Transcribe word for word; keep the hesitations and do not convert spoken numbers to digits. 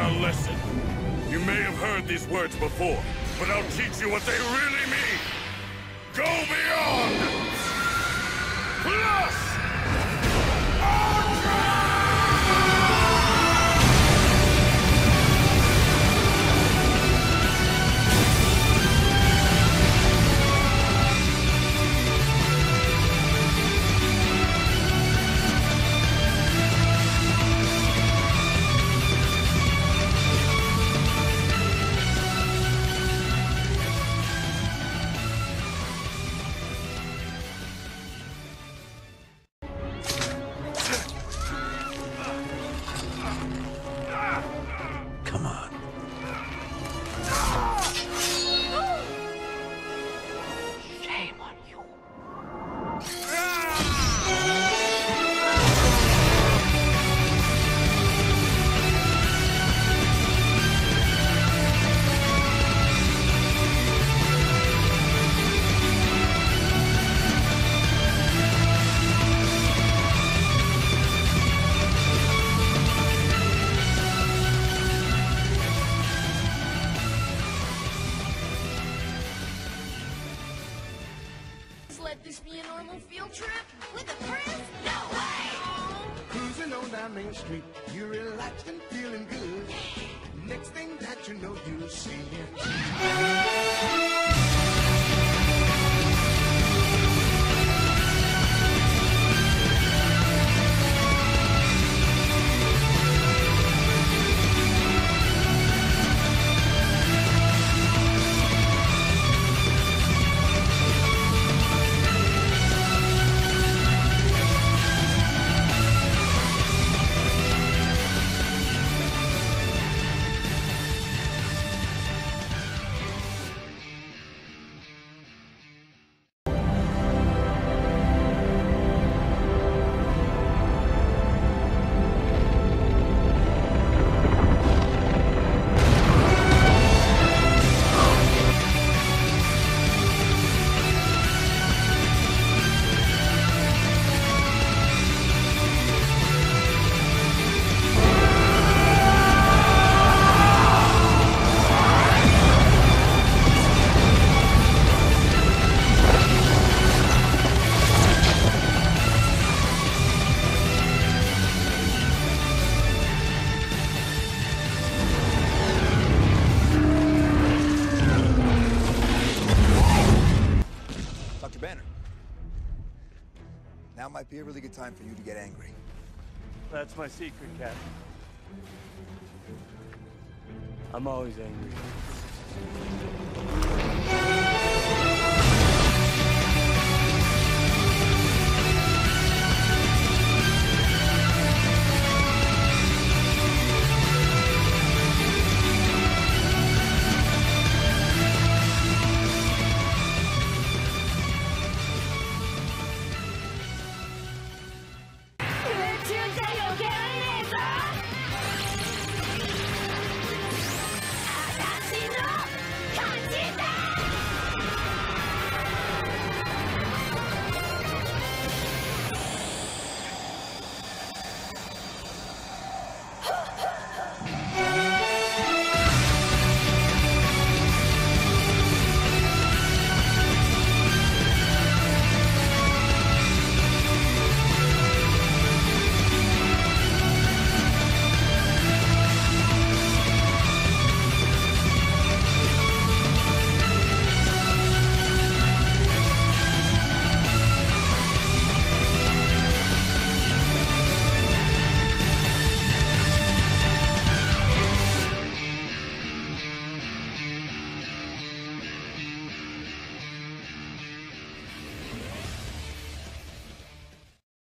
a lesson. You may have heard these words before, but I'll teach you what they really mean. Go beyond! Plus! Ultra! Let this be a normal field trip? With a friend? No way! Cruising on down Main Street, you're relaxed and feeling good. Next thing that you know, you'll see it. Now might be a really good time for you to get angry. That's my secret, Captain. I'm always angry.